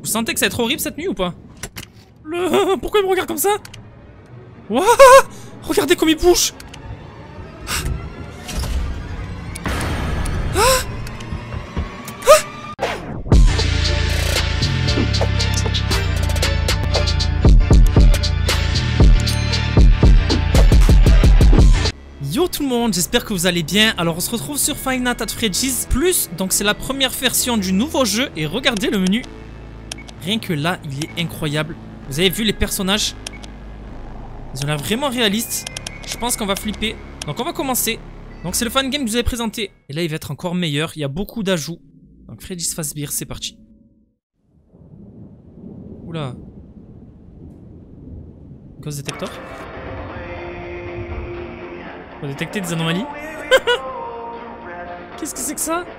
Vous sentez que ça va être horrible cette nuit ou pas? Pourquoi il me regarde comme ça? Wouah! Regardez comme il bouge! Yo tout le monde, j'espère que vous allez bien. Alors on se retrouve sur Five Nights at Freddy's Plus. Donc c'est la première version du nouveau jeu. Et regardez le menu. Rien que là, il est incroyable. Vous avez vu les personnages? Ils ont l'air vraiment réalistes. Je pense qu'on va flipper. Donc on va commencer. Donc c'est le fan game que je vous avais présenté. Et là il va être encore meilleur. Il y a beaucoup d'ajouts. Donc Freddy's Fazbear, c'est parti. Oula. Ghost Detector. On va détecter des anomalies. Qu'est-ce que c'est que ça?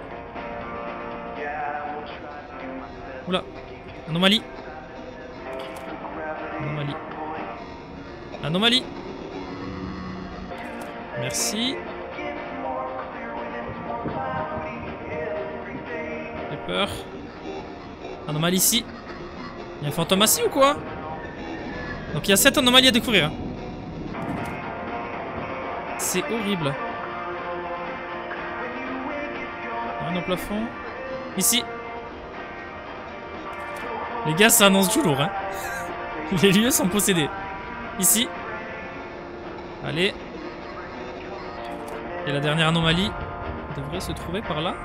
Oula. Anomalie. Anomalie. Anomalie. Merci. J'ai peur. Anomalie ici. Il y a un fantôme assis ou quoi? Donc il y a 7 anomalies à découvrir. C'est horrible. Rien au plafond. Ici. Les gars, ça annonce du lourd, hein. Les lieux sont possédés. Ici. Allez. Et la dernière anomalie devrait se trouver par là.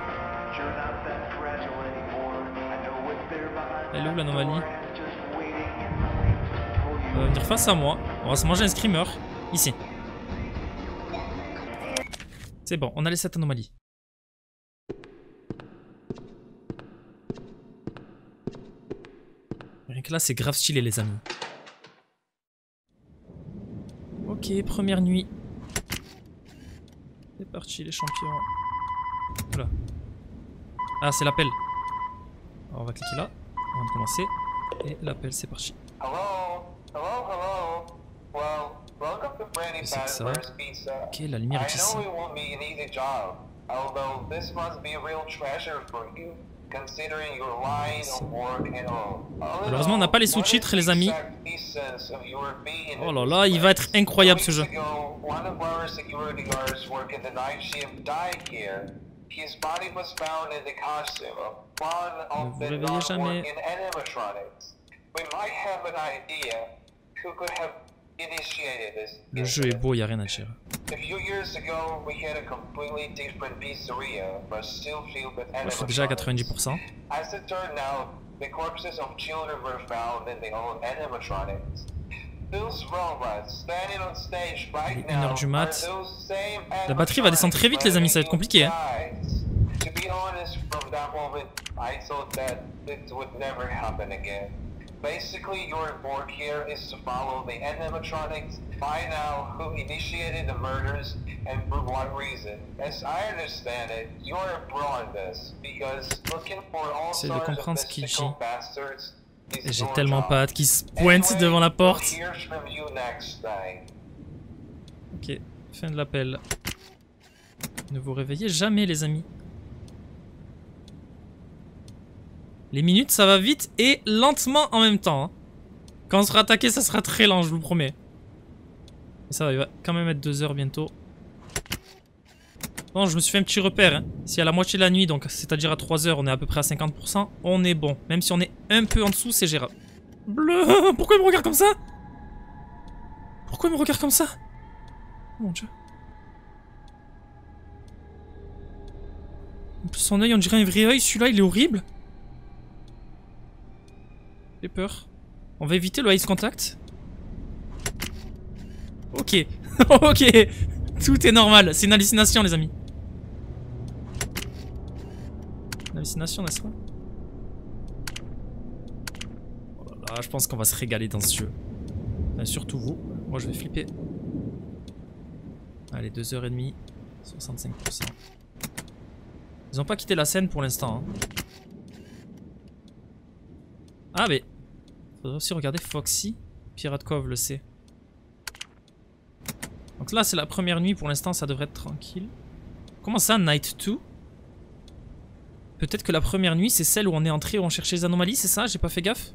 Elle est où l'anomalie? Elle va venir face à moi. On va se manger un screamer. Ici. C'est bon, on a les 7 anomalies. Rien que là, c'est grave stylé, les amis. Ok, première nuit. C'est parti, les champions. Voilà. Ah, c'est l'appel. On va cliquer là, avant de commencer. Et l'appel, c'est parti. C'est que ça. Ok, la lumière est ici. Malheureusement, on n'a pas les sous-titres, les amis. Oh là là, il va être incroyable ce jeu. Ne vous réveillez jamais. Le jeu est beau, il n'y a rien à dire. Moi, je suis déjà à 90%. 1h du mat. La batterie va descendre très vite, les amis, ça va être compliqué. Hein. Basically, your work here is to follow the animatronics, find out who initiated the murders, and for what reason. As I understand it, you are abroad this, because looking for all sorts of mystical bastards. J'ai tellement pas hâte qu'il se pointe devant la porte. Ok, fin de l'appel. Ne vous réveillez jamais, les amis. Les minutes, ça va vite et lentement en même temps. Hein. Quand on sera attaqué, ça sera très lent, je vous promets. Mais ça va, il va quand même être 2 heures bientôt. Bon, je me suis fait un petit repère. Hein. Si à la moitié de la nuit, donc c'est-à-dire à 3 heures, on est à peu près à 50%, on est bon. Même si on est un peu en dessous, c'est gérable. Bleu, pourquoi il me regarde comme ça? Pourquoi il me regarde comme ça? Oh mon dieu. En plus, son œil, on dirait un vrai œil. Celui-là, il est horrible. J'ai peur. On va éviter le eyes contact. Ok. Ok. Tout est normal. C'est une hallucination, les amis. Une hallucination, n'est-ce pas? Oh là là, je pense qu'on va se régaler dans ce jeu. Enfin, surtout vous. Moi, je vais flipper. Allez, 2h30. 65%. Ils ont pas quitté la scène pour l'instant. Hein. Ah, mais... faudrait aussi regarder Foxy. Pirate Cove le sait. Donc là, c'est la première nuit. Pour l'instant, ça devrait être tranquille. Comment ça, Night 2? Peut-être que la première nuit, c'est celle où on est entré, où on cherchait les anomalies, c'est ça? J'ai pas fait gaffe.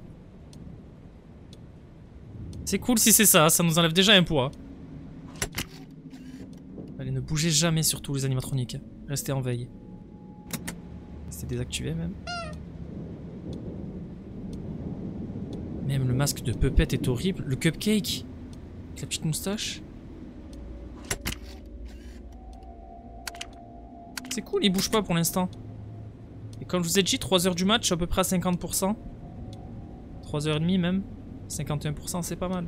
C'est cool si c'est ça, ça nous enlève déjà un poids. Allez, ne bougez jamais surtout les animatroniques. Restez en veille. Restez désactivé même. Même le masque de Puppet est horrible. Le cupcake. Avec la petite moustache. C'est cool, il bouge pas pour l'instant. Et comme je vous ai dit, 3 heures du match, à peu près à 50%. 3h30 même. 51%, c'est pas mal.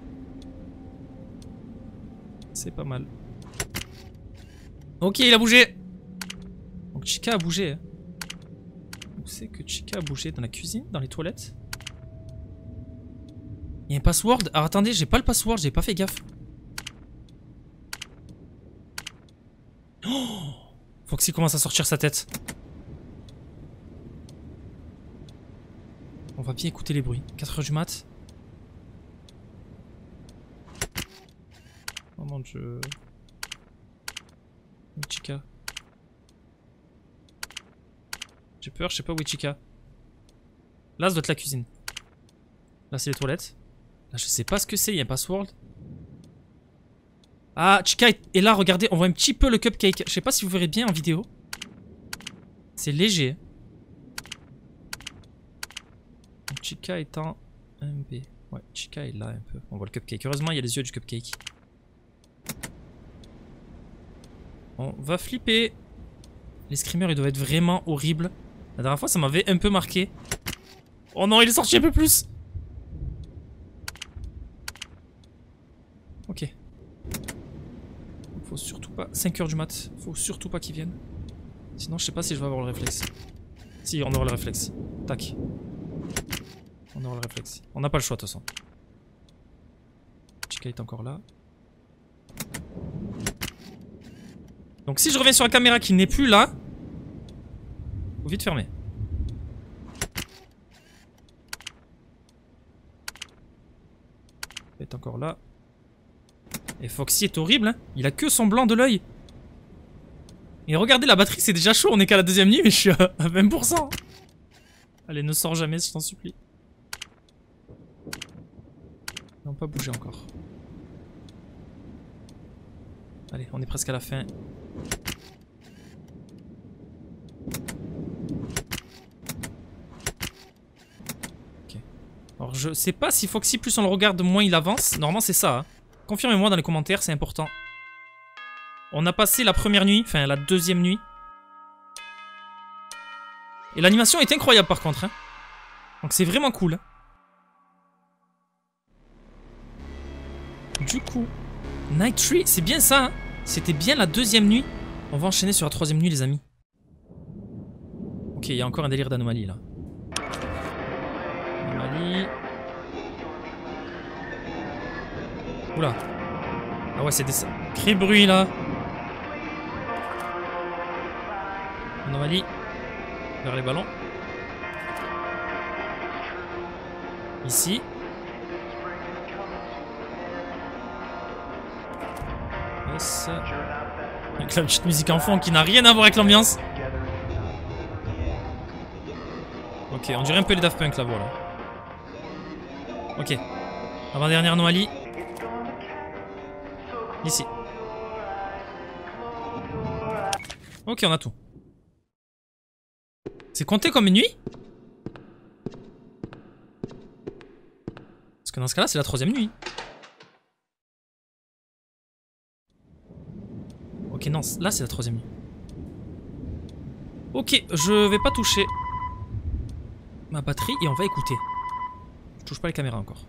C'est pas mal. Ok, il a bougé. Donc Chica a bougé. Où c'est que Chica a bougé? Dans la cuisine? Dans les toilettes? Il y a un password? Alors attendez, j'ai pas le password, j'ai pas fait gaffe. Oh, Foxy commence à sortir sa tête. On va bien écouter les bruits. 4h du mat. Oh mon dieu. Chica. J'ai peur, je sais pas où est Chica. Là, ça doit être la cuisine. Là, c'est les toilettes. Là, je sais pas ce que c'est, il y a un password. Ah, Chica est là, regardez, on voit un petit peu le cupcake. Je sais pas si vous verrez bien en vidéo. C'est léger. Donc, Chica est en MB. Ouais, Chica est là un peu. On voit le cupcake. Heureusement, il y a les yeux du cupcake. On va flipper. Les screamers, ils doivent être vraiment horribles. La dernière fois, ça m'avait un peu marqué. Oh non, il est sorti un peu plus. Ok. Faut surtout pas... 5h du mat. Faut surtout pas qu'ils viennent. Sinon, je sais pas si je vais avoir le réflexe. Si, on aura le réflexe. Tac. On aura le réflexe. On n'a pas le choix, de toute façon. Chica est encore là. Donc si je reviens sur la caméra qui n'est plus là, faut vite fermer. Il est encore là. Et Foxy est horrible, hein. Il a que son blanc de l'œil. Et regardez, la batterie c'est déjà chaud, on est qu'à la deuxième nuit mais je suis à 20%. Allez, ne sors jamais, je t'en supplie. Non, pas bouger encore. Allez, on est presque à la fin. Ok. Alors je sais pas si Foxy plus on le regarde moins il avance. Normalement c'est ça. Hein. Confirmez-moi dans les commentaires, c'est important. On a passé la première nuit, enfin la deuxième nuit. Et l'animation est incroyable par contre. Hein. Donc c'est vraiment cool. Hein. Du coup, Night Tree, c'est bien ça. Hein. C'était bien la deuxième nuit. On va enchaîner sur la troisième nuit les amis. Ok, il y a encore un délire d'anomalie là. Anomalie. Oula. Ah ouais, c'est des sacrés bruits là. Anomalie. Vers les ballons. Ici. Yes. Avec la petite musique en fond qui n'a rien à voir avec l'ambiance. Ok, on dirait un peu les Daft Punk là, voilà. Ok. Avant-dernière anomalie. Ici. Ok, on a tout. C'est compté comme une nuit? Parce que dans ce cas-là, c'est la troisième nuit. Ok, non, là c'est la troisième nuit. Ok, je vais pas toucher ma batterie et on va écouter. Je touche pas les caméras encore.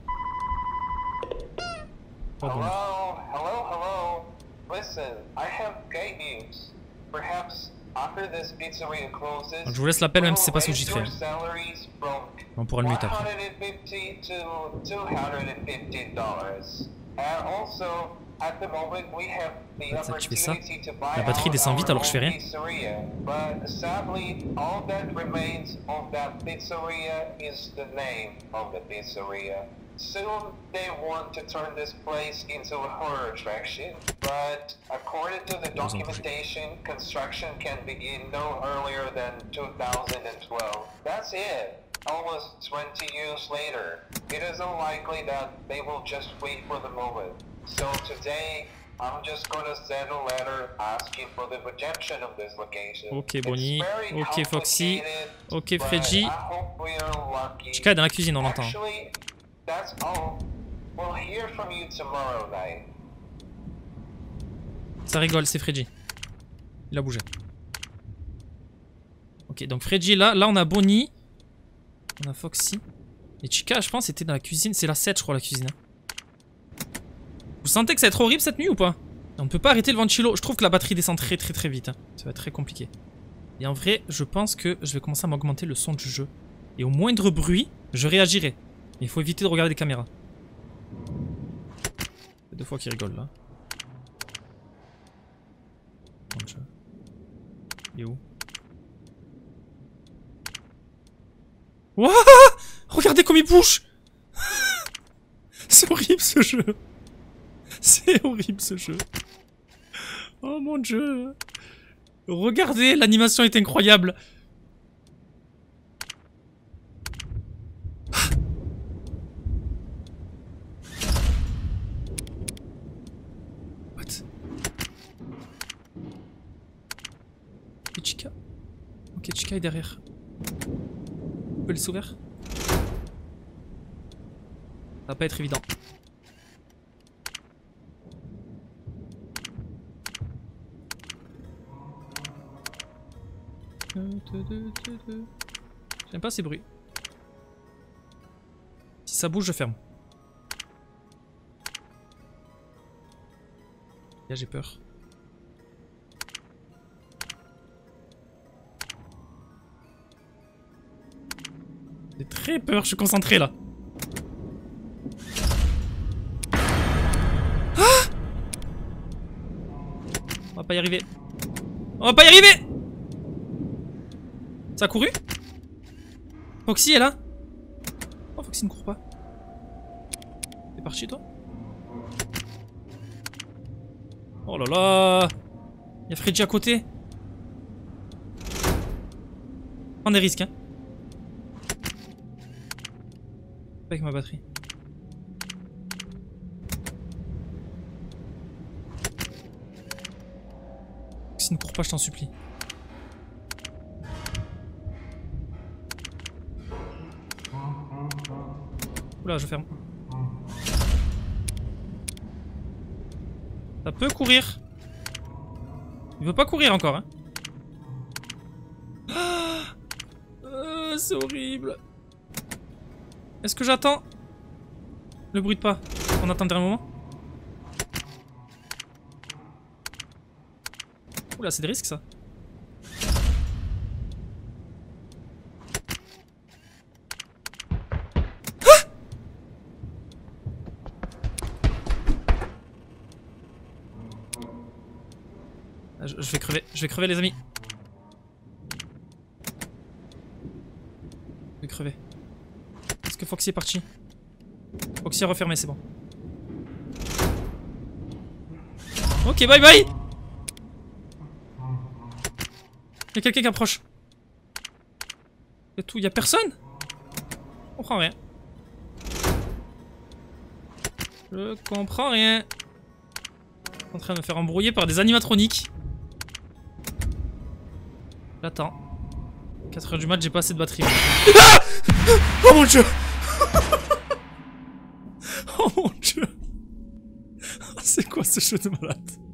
Oh, bon. Hello. Listen, I have great news. Perhaps after this pizzeria closes, donc, je vous laisse l'appel même si c'est pas sous-titré. On pourra le muter après. $150 to $215. And also, At the moment, we have the Ça, tu fais ça. opportunity to buy La batterie out descend vite our alors que je fais own rien. pizzeria. But sadly, all that remains of that pizzeria is the name of the pizzeria. Soon they want to turn this place into a horror attraction, but according to the documentation, construction can begin no earlier than 2012. That's it. Almost 20 years later. It is unlikely that they will just wait for the moment. So today, I'm just gonna send a letter asking for the rejection of this location. Ok, Bonnie. It's very Ok, Foxy. complicated, Ok, but Freddy. I hope we are lucky. Chica est dans la cuisine, on l'entend. Actually, that's all. We'll hear from you tomorrow night. Ça rigole, c'est Freddy. Il a bougé. Ok, donc Freddy est là. Là, on a Bonnie. On a Foxy. Et Chica, je pense, était dans la cuisine. C'est la 7, je crois, la cuisine. Vous sentez que ça va être horrible cette nuit ou pas? On ne peut pas arrêter le ventilo. Je trouve que la batterie descend très vite. Ça va être très compliqué. Et en vrai, je pense que je vais commencer à m'augmenter le son du jeu. Et au moindre bruit, je réagirai. Mais il faut éviter de regarder les caméras. Il y a 2 fois qu'il rigole là. Il est où? Wouah! Regardez comme il bouge! C'est horrible ce jeu! C'est horrible ce jeu! Oh mon dieu! Regardez, l'animation est incroyable! What? Et Chica? Ok, Chica est derrière. On peut le s'ouvrir? Ça va pas être évident. J'aime pas ces bruits. Si ça bouge, je ferme. Là, j'ai peur. J'ai très peur, je suis concentré là. Ah! On va pas y arriver. On va pas y arriver! Ça a couru? Foxy est là? Oh, Foxy ne court pas. T'es parti toi? Oh là là! Y'a Freddy à côté. Prends des risques, hein. Pas avec ma batterie. Foxy ne court pas, je t'en supplie. Oula, je ferme. Ça peut courir. Il veut pas courir encore, hein. C'est horrible. Est-ce que j'attends le bruit de pas? On attend le dernier moment. Oula, c'est des risques ça. Je vais crever les amis. Je vais crever. Est-ce que Foxy est parti? Foxy a refermé, c'est bon. Ok, bye bye. Y'a quelqu'un qui approche. Y'a tout, y'a personne? Je comprends rien. Je comprends rien. Je suis en train de me faire embrouiller par des animatroniques. J'attends. 4 h du mat, j'ai pas assez de batterie. Ah! Oh mon dieu! Oh mon dieu! C'est quoi ce jeu de malade?